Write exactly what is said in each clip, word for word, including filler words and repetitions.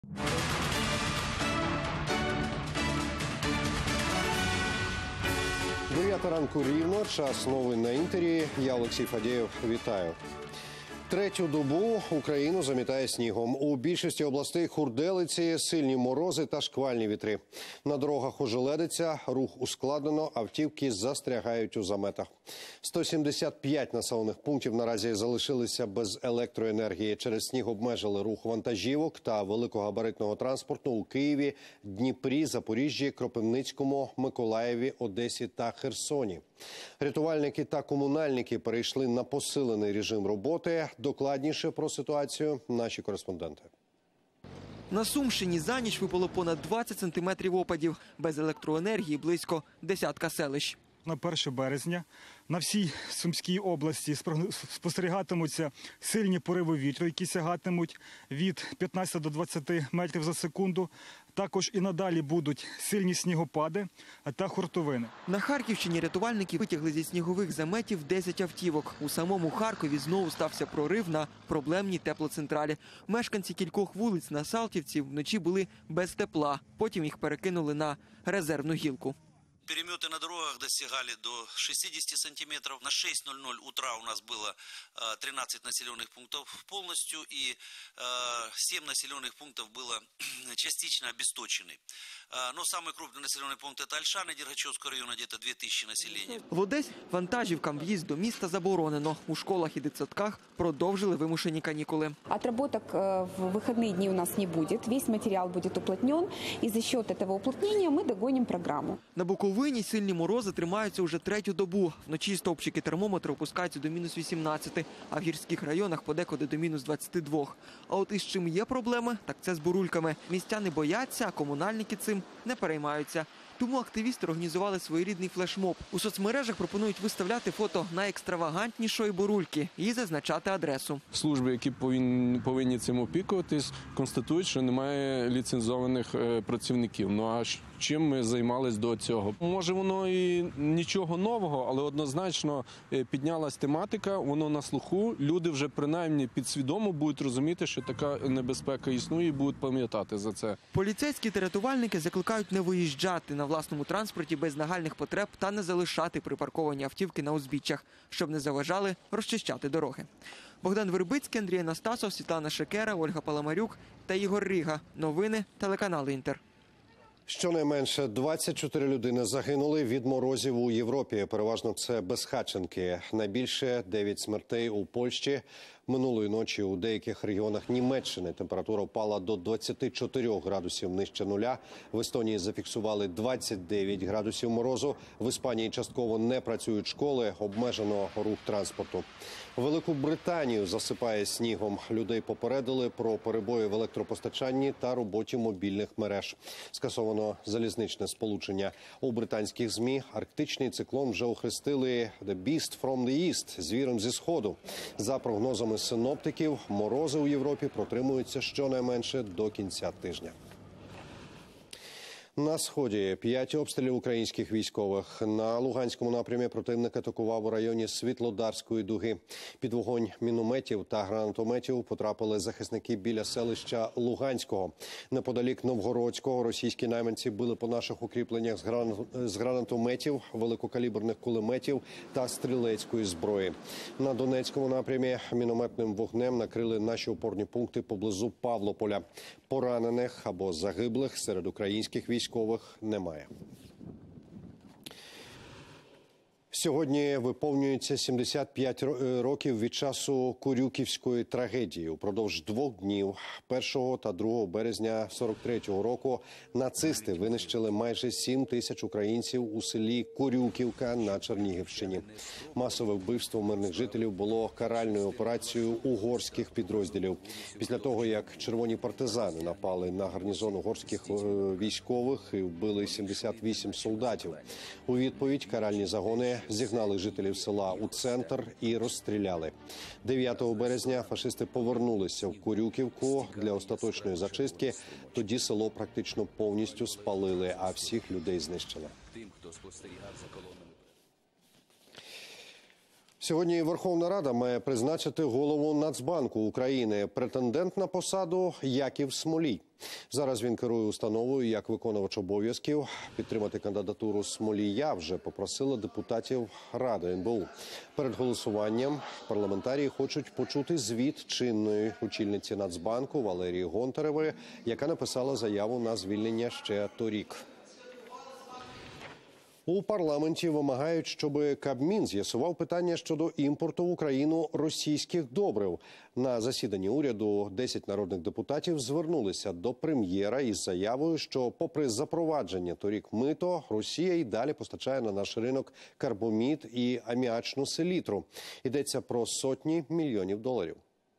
дев'ята ранку рівно, час новин на Інтері. Я Олексій Фадєєв. Вітаю. Третю добу Україну замітає снігом. У більшості областей хурделиці, сильні морози та шквальні вітри. На дорогах ожеледиться, рух ускладнено, автівки застрягають у заметах. сто сімдесят п'ять населених пунктів наразі залишилися без електроенергії. Через сніг обмежили рух вантажівок та великогабаритного транспорту у Києві, Дніпрі, Запоріжжі, Кропивницькому, Миколаєві, Одесі та Херсоні. Рятувальники та комунальники перейшли на посилений режим роботи. Докладніше про ситуацію наші кореспонденти. На Сумщині за ніч випало понад двадцять сантиметрів опадів. Без електроенергії близько десятка селищ. На перше березня на всій Сумській області спостерігатимуться сильні пориви вітру, які сягатимуть від п'ятнадцяти до двадцяти метрів за секунду. Також і надалі будуть сильні снігопади та хуртовини. На Харківщині рятувальники витягли зі снігових заметів десять автівок. У самому Харкові знову стався прорив на проблемній теплоцентралі. Мешканці кількох вулиць на Салтівці вночі були без тепла. Потім їх перекинули на резервну гілку. Переметы на дорогах достигали до шестидесяти сантиметров. На шесть ноль ноль утра у нас было тринадцать населенных пунктов полностью, и семь населенных пунктов было частично обесточены. Но самый крупный населенный пункт – это Ольшана, Дергачевского района, где-то две тысячи населения. В Одесі вантажівкам в'їзд до міста заборонено. У школах і дитсадках продовжили вимушені канікули. Отработок в выходные дни у нас не будет. Весь материал будет уплотнен. И за счет этого уплотнения мы догоним программу. На Буковині сильні морози тримаються уже третю добу. Вночі стовпчики термометру опускаються до мінус вісімнадцяти, а в гірських районах подекуди до мінус двадцяти двох. А от із чим є проблеми, так це з бурульками. Містяни бояться, а комунальники цим не переймаються. Тому активісти організували своєрідний флешмоб. У соцмережах пропонують виставляти фото найекстравагантнішої бурульки і зазначати адресу. Служби, які повинні, повинні цим опікуватись, констатують, що немає ліцензованих працівників. Ну а чим ми займалися до цього? Може, воно і нічого нового, але однозначно піднялась тематика, воно на слуху. Люди вже принаймні підсвідомо будуть розуміти, що така небезпека існує і будуть пам'ятати за це. Поліцейські та рятувальники закликають не виїжджати на власному транспорті без нагальних потреб та не залишати припарковані автівки на узбіччях, щоб не заважали розчищати дороги. Богдан Вербицький, Андрій Анастасов, Світлана Шекера, Ольга Паламарюк та Ігор Рига. Новини, телеканал Інтер. Щонайменше двадцять чотири людини загинули від морозів у Європі. Переважно це безхатченки. Найбільше дев'ять смертей у Польщі. Минулої ночі у деяких регіонах Німеччини температура впала до двадцяти чотирьох градусів нижче нуля. В Естонії зафіксували двадцять дев'ять градусів морозу. В Іспанії частково не працюють школи, обмежено рух транспорту. Велику Британію засипає снігом. Людей попередили про перебої в електропостачанні та роботі мобільних мереж. Скасовано залізничне сполучення. У британських ЗМІ арктичний циклон вже охрестили «The Beast from the East» – звіром зі Сходу. За прогнозами синоптиків, морози у Європі протримуються щонайменше до кінця тижня. На Сході п'ять обстрілів українських військових. На Луганському напрямі противник атакував у районі Світлодарської дуги. Під вогонь мінометів та гранатометів потрапили захисники біля селища Луганського. Неподалік Новгородського російські найманці били по наших укріпленнях з гранатометів, великокаліберних кулеметів та стрілецької зброї. На Донецькому напрямі мінометним вогнем накрили наші опорні пункти поблизу Павлополя. Поранених або загиблих серед українських військових немає. Сьогодні виповнюється сімдесят п'ять років від часу Курюківської трагедії. Упродовж двох днів, першого та другого березня сорок третього року, нацисти винищили майже сім тисяч українців у селі Курюківка на Чернігівщині. Масове вбивство мирних жителів було каральною операцією угорських підрозділів. Після того, як червоні партизани напали на гарнізон угорських військових і вбили сімдесят вісім солдатів. У відповідь каральні загони зігнали жителів села у центр і розстріляли. дев'ятого березня фашисти повернулися в Курюківку для остаточної зачистки. Тоді село практично повністю спалили, а всіх людей знищили. Сьогодні Верховна Рада має призначити голову Нацбанку України. Претендент на посаду Яків Смолій. Зараз він керує установою як виконувач обов'язків. Підтримати кандидатуру Смолія вже попросили депутатів Ради ен бе у. Перед голосуванням парламентарії хочуть почути звіт чинної очільниці Нацбанку Валерії Гонтаревої, яка написала заяву на звільнення ще торік. У парламенті вимагають, щоб Кабмін з'ясував питання щодо імпорту в Україну російських добрив. На засіданні уряду десять народних депутатів звернулися до прем'єра із заявою, що попри запровадження торік мито, Росія й далі постачає на наш ринок карбамід і аміачну селітру. Йдеться про сотні мільйонів доларів.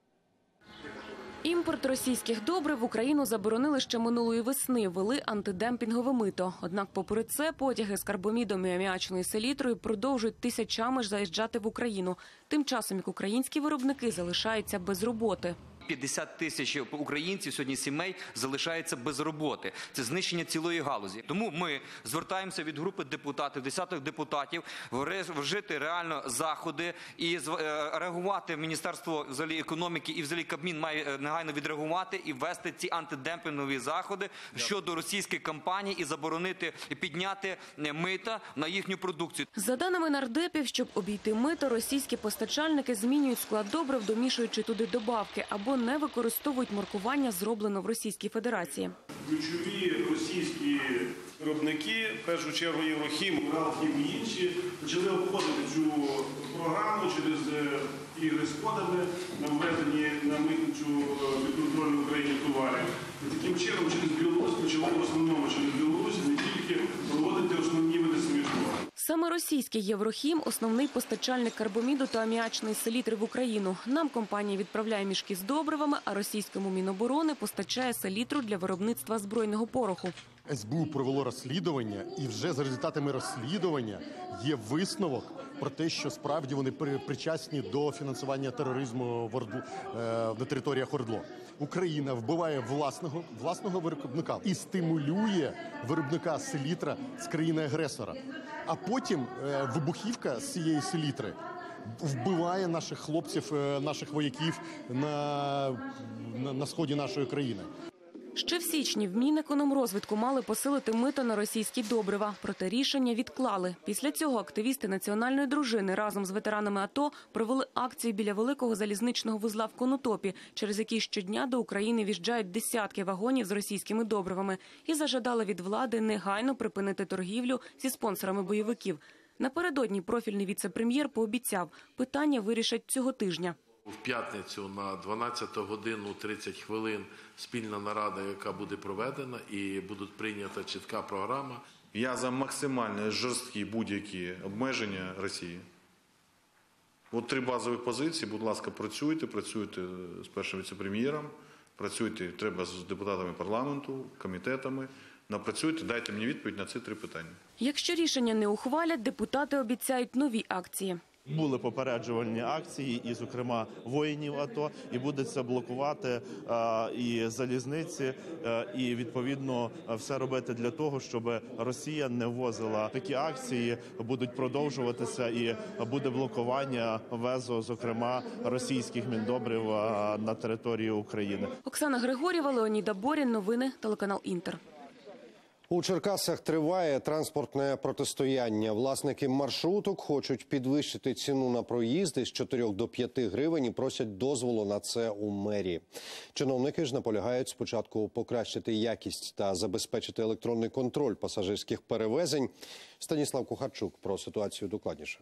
Імпорт російських добрив в Україну заборонили ще минулої весни, ввели антидемпінгове мито. Однак попри це потяги з карбамідом і аміачною селітрою продовжують тисячами ж заїжджати в Україну. Тим часом як українські виробники залишаються без роботи. п'ятдесят тисяч українців, сьогодні сімей, залишаються без роботи. Це знищення цілої галузі. Тому ми звертаємося від групи депутатів, десяток депутатів, вжити реально заходи і реагувати. Міністерство взагалі економіки і взагалі Кабмін має негайно відреагувати і ввести ці антидемпінгові заходи щодо російських компаній і заборонити, і підняти мита на їхню продукцію. За даними нардепів, щоб обійти мито, російські постачальники змінюють склад добрив, домішуючи туди добавки, або не використовують маркування «зроблено в Російській Федерації». Ключові російські виробники, в першу чергу Єврохім, Уралхім і інші, почали обходити цю програму через ігри з кодами на введенні на митничу підконтрольну Україні товарів. І таким чином через Білорусь почали в основному через Білорусь не тільки проводити основні види сміжного. Саме російський Єврохім – основний постачальник карбаміду та аміачної селітри в Україну. Нам компанія відправляє мішки з добривами, а російському Міноборони постачає селітру для виробництва збройного пороху. ес бе у провело розслідування, і вже за результатами розслідування є висновок про те, що справді вони причасні до фінансування тероризму в Ордлу, на територіях Ордло. Україна вбиває власного, власного виробника і стимулює виробника селітра з країни-агресора. А потім е, вибухівка з цієї селітри вбиває наших хлопців, е, наших вояків на, на, на сході нашої країни. Ще в січні в Мінекономрозвитку мали посилити мито на російські добрива, проте рішення відклали. Після цього активісти національної дружини разом з ветеранами АТО провели акцію біля великого залізничного вузла в Конотопі, через який щодня до України в'їжджають десятки вагонів з російськими добривами, і зажадали від влади негайно припинити торгівлю зі спонсорами бойовиків. Напередодні профільний віце-прем'єр пообіцяв, питання вирішать цього тижня. В п'ятницю на дванадцяту годину тридцять хвилин спільна нарада, яка буде проведена, і буде прийнята чітка програма. Я за максимально жорсткі будь-які обмеження Росії. От три базові позиції, будь ласка, працюйте, працюйте з першим віце-прем'єром, працюйте, треба з депутатами парламенту, комітетами, напрацюйте, дайте мені відповідь на ці три питання. Якщо рішення не ухвалять, депутати обіцяють нові акції. Були попереджувальні акції, і, зокрема, воїнів АТО, і буде це блокувати а, і залізниці, а, і, відповідно, все робити для того, щоб Росія не ввозила. Такі акції будуть продовжуватися, і буде блокування ввезу, зокрема, російських міндобрив а, на територію України. Оксана Григорєва, Леонід Аборін, новини, телеканал «Інтер». У Черкасах триває транспортне протистояння. Власники маршруток хочуть підвищити ціну на проїзди з чотирьох до п'яти гривень і просять дозволу на це у мерії. Чиновники ж наполягають спочатку покращити якість та забезпечити електронний контроль пасажирських перевезень. Станіслав Кухарчук про ситуацію докладніше.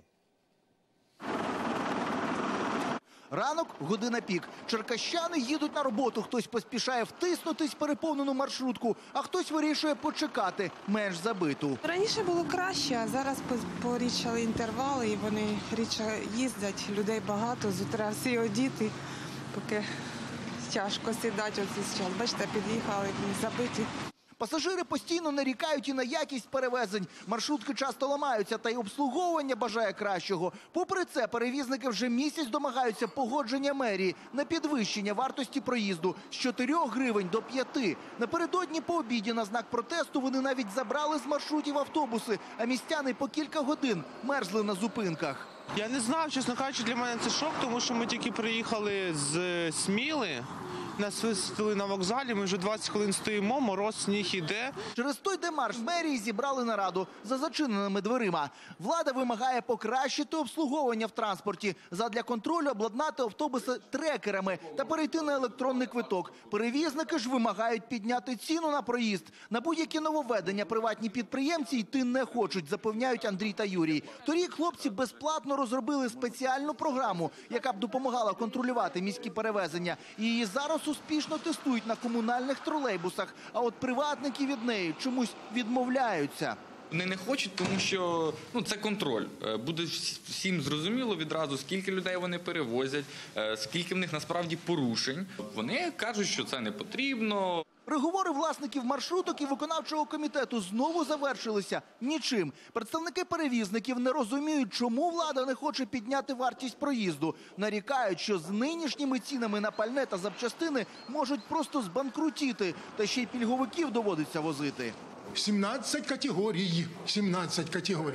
Ранок – година пік. Черкащани їдуть на роботу. Хтось поспішає втиснутись в переповнену маршрутку, а хтось вирішує почекати менш забиту. Раніше було краще, а зараз порідшали інтервали, і вони рідше їздять. Людей багато, з утра всі одіти, поки тяжко сідати оцей час. Бачите, під'їхали, забиті. Пасажири постійно нарікають і на якість перевезень. Маршрутки часто ламаються, та й обслуговування бажає кращого. Попри це, перевізники вже місяць домагаються погодження мерії на підвищення вартості проїзду з чотирьох гривень до п'яти. Напередодні по обіді на знак протесту вони навіть забрали з маршрутів автобуси, а містяни по кілька годин мерзли на зупинках. Я не знав, чесно кажучи, для мене це шок, тому що ми тільки приїхали з Сміли, нас висадили на вокзалі, ми вже двадцять хвилин стоїмо, мороз, сніг іде. Через той демарш в мерії зібрали нараду за зачиненими дверима. Влада вимагає покращити обслуговування в транспорті, задля контролю обладнати автобуси трекерами та перейти на електронний квиток. Перевізники ж вимагають підняти ціну на проїзд. На будь-які нововведення приватні підприємці йти не хочуть, запевняють Андрій та Юрій. Торік хлопці безплатно розробили спеціальну програму, яка б допомагала контролювати міські перевезення. І її зараз успішно тестують на комунальних тролейбусах, а от приватники від неї чомусь відмовляються. Вони не хочуть, тому що ну, це контроль. Буде всім зрозуміло відразу, скільки людей вони перевозять, скільки в них насправді порушень. Вони кажуть, що це не потрібно. Переговори власників маршруток і виконавчого комітету знову завершилися нічим. Представники перевізників не розуміють, чому влада не хоче підняти вартість проїзду. Нарікають, що з нинішніми цінами на пальне та запчастини можуть просто збанкрутіти, та ще й пільговиків доводиться возити. сімнадцять категорій, сімнадцять категорій.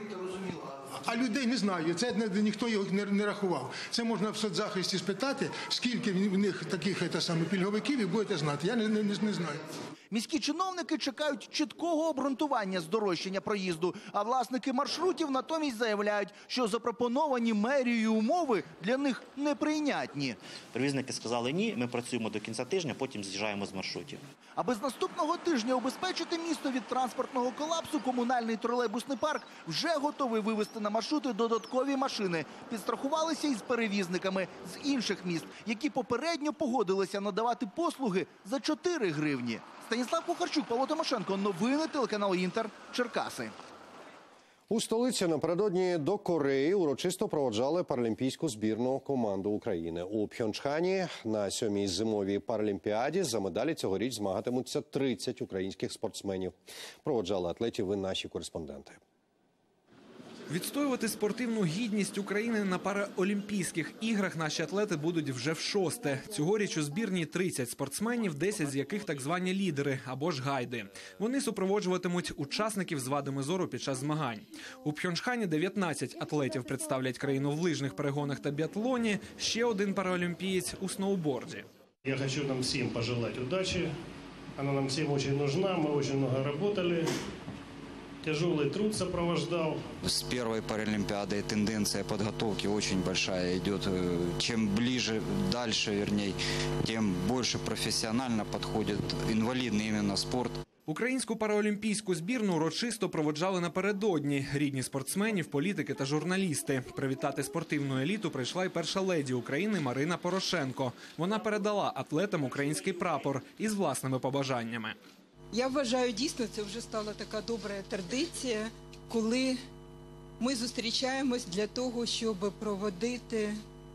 А людей не знаю, це ніхто його не, не рахував. Це можна в соцзахисті спитати, скільки в них таких це саме, пільговиків, і будете знати. Я не, не, не знаю. Міські чиновники чекають чіткого обґрунтування здорожчання проїзду, а власники маршрутів натомість заявляють, що запропоновані мерією умови для них неприйнятні. Перевізники сказали ні, ми працюємо до кінця тижня, потім з'їжджаємо з маршрутів. Аби з наступного тижня убезпечити місто від транспортного колапсу, комунальний тролейбусний парк вже готовий вивезти на маршрути додаткові машини. Підстрахувалися із перевізниками з інших міст, які попередньо погодилися надавати послуги за чотири гривні. Станіслав Кухарчук, Павло Тимошенко. Новини, телеканал «Інтер», Черкаси. У столиці напередодні до Кореї урочисто проводжали паралімпійську збірну команду України. У Пхьончхані на сьомій зимовій паралімпіаді за медалі цьогоріч змагатимуться тридцять українських спортсменів. Проводжали атлетів і наші кореспонденти. Відстоювати спортивну гідність України на параолімпійських іграх наші атлети будуть вже в шосте. Цьогоріч у збірні тридцять спортсменів, десять з яких так звані лідери або ж гайди. Вони супроводжуватимуть учасників з вадами зору під час змагань. У Пхьончхані дев'ятнадцять атлетів представлять країну в лижних перегонах та біатлоні, ще один параолімпієць у сноуборді. Я хочу нам всім пожелати удачі. Вона нам всім дуже нужна, ми дуже багато працювали. Тяжелый труд сопровождал. С первой паралимпиады тенденция подготовки очень большая идет. Чем ближе, дальше, вернее, тем больше профессионально подходит инвалидный именно спорт. Українську параолімпійську збірну урочисто проводжали напередодні рідні спортсменів, політики та журналісти. Привітати спортивну еліту прийшла й перша леді України Марина Порошенко. Вона передала атлетам український прапор із власними побажаннями. Я вважаю, дійсно, це вже стала така добра традиція, коли ми зустрічаємось для того, щоб проводити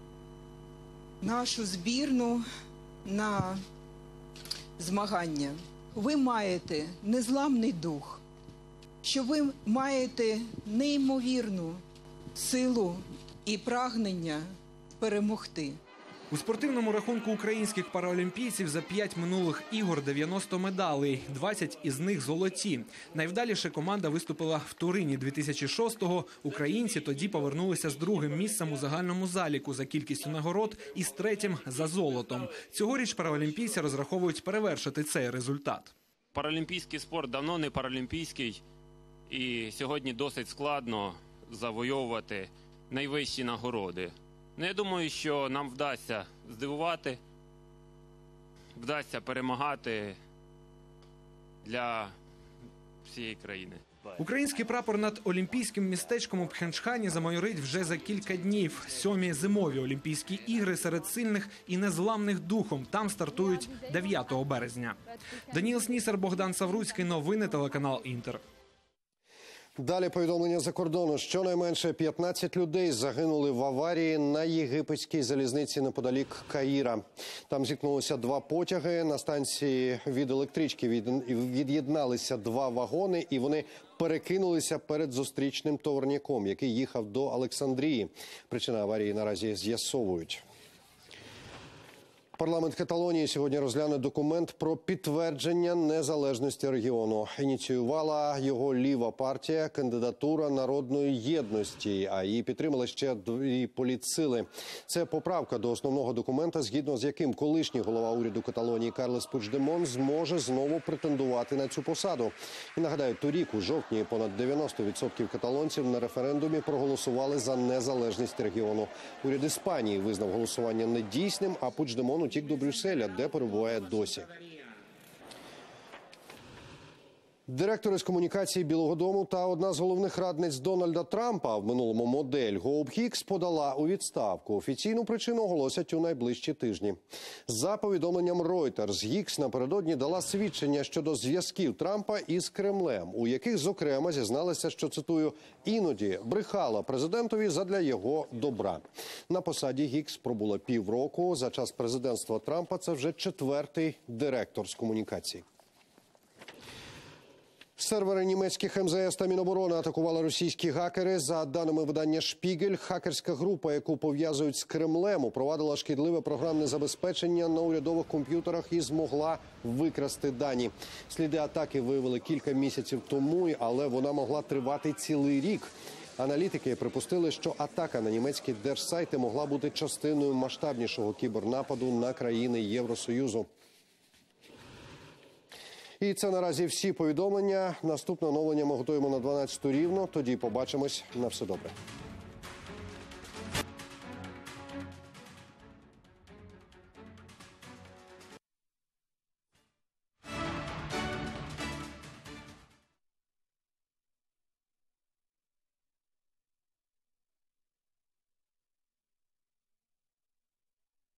нашу збірну на змагання. Ви маєте незламний дух, що ви маєте неймовірну силу і прагнення перемогти. У спортивному рахунку українських параолімпійців за п'ять минулих ігор дев'яносто медалей, двадцять із них золоті. Найвдаліше команда виступила в Турині дві тисячі шостого. Українці тоді повернулися з другим місцем у загальному заліку за кількістю нагород і з третім за золотом. Цьогоріч параолімпійці розраховують перевершити цей результат. Паралімпійський спорт давно не паралімпійський, і сьогодні досить складно завойовувати найвищі нагороди. Ну, я думаю, що нам вдасться здивувати, вдасться перемагати для всієї країни. Український прапор над олімпійським містечком у Пхьончхані замайорить вже за кілька днів. Сьомі зимові олімпійські ігри серед сильних і незламних духом. Там стартують дев'ятого березня. Даніл Снісар, Богдан Савруцький. Новини, телеканал «Інтер». Далі повідомлення за кордону. Щонайменше п'ятнадцять людей загинули в аварії на єгипетській залізниці неподалік Каїра. Там зіткнулися два потяги. На станції від електрички від'єдналися два вагони, і вони перекинулися перед зустрічним товарняком, який їхав до Олександрії. Причина аварії наразі з'ясовують. Парламент Каталонії сьогодні розгляне документ про підтвердження незалежності регіону. Ініціювала його ліва партія «Кандидатура народної єдності», а її підтримали ще дві політсили. Це поправка до основного документа, згідно з яким колишній голова уряду Каталонії Карлес Пучдемон зможе знову претендувати на цю посаду. І нагадаю, торік у жовтні понад дев'яносто відсотків каталонців на референдумі проголосували за незалежність регіону. Уряд Іспанії визнав голосування недійсним, а Пучдемон утік до Брюсселя, де перебуває досі. Директор із комунікації Білого дому та одна з головних радниць Дональда Трампа, в минулому модель Гоуп Хікс, подала у відставку. Офіційну причину оголосять у найближчі тижні. За повідомленням Reuters, Гікс напередодні дала свідчення щодо зв'язків Трампа із Кремлем, у яких, зокрема, зізналася, що, цитую, «іноді брехала президентові задля його добра». На посаді Гікс пробула півроку. За час президентства Трампа це вже четвертий директор з комунікації. Сервери німецьких ем зе ес та Міноборони атакували російські гакери. За даними видання «Шпігель», хакерська група, яку пов'язують з Кремлем, упровадила шкідливе програмне забезпечення на урядових комп'ютерах і змогла викрасти дані. Сліди атаки виявили кілька місяців тому, але вона могла тривати цілий рік. Аналітики припустили, що атака на німецькі держсайти могла бути частиною масштабнішого кібернападу на країни Євросоюзу. І це наразі всі повідомлення. Наступне оновлення ми готуємо на дванадцяту рівно. Тоді побачимось. На все добре.